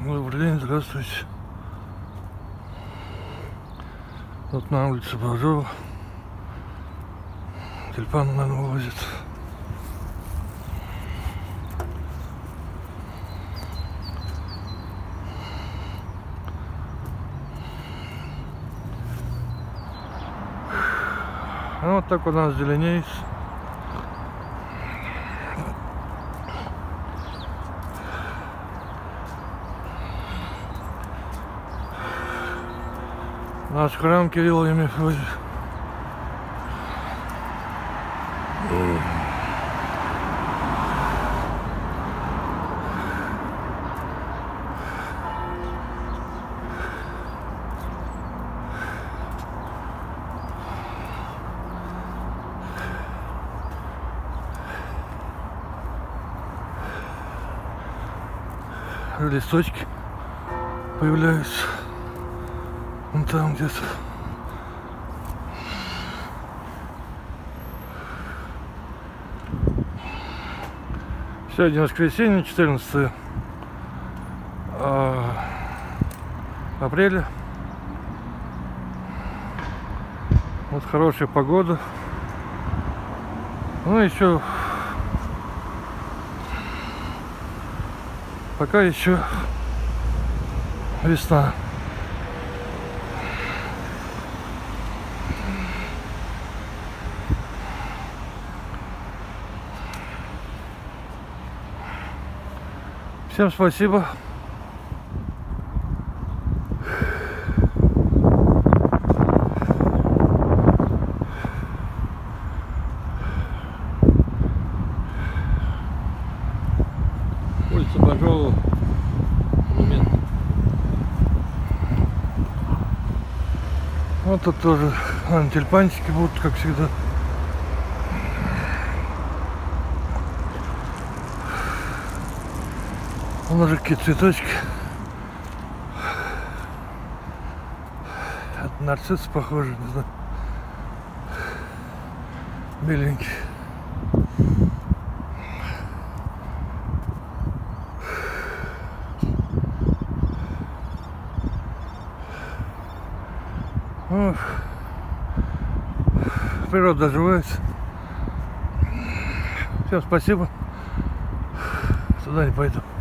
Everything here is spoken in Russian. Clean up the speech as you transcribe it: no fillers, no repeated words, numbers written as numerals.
Добрый день, здравствуйте. Вот на улице Бажова. Тюльпаны, наверное, увозят. Ну, вот так у нас зеленеет. Наш храм Кирилла и Мефодия. Листочки появляются вон там где-то. Сегодня воскресенье, 14 апреля. Вот хорошая погода. Ну еще пока еще весна. Всем спасибо. Улица Бажова. Вот тут тоже тюльпанчики будут, как всегда. Вон уже какие цветочки. Это нарциссы похожи, не знаю. Беленькие. Ох. Природа доживается. Всем спасибо. Туда не пойду.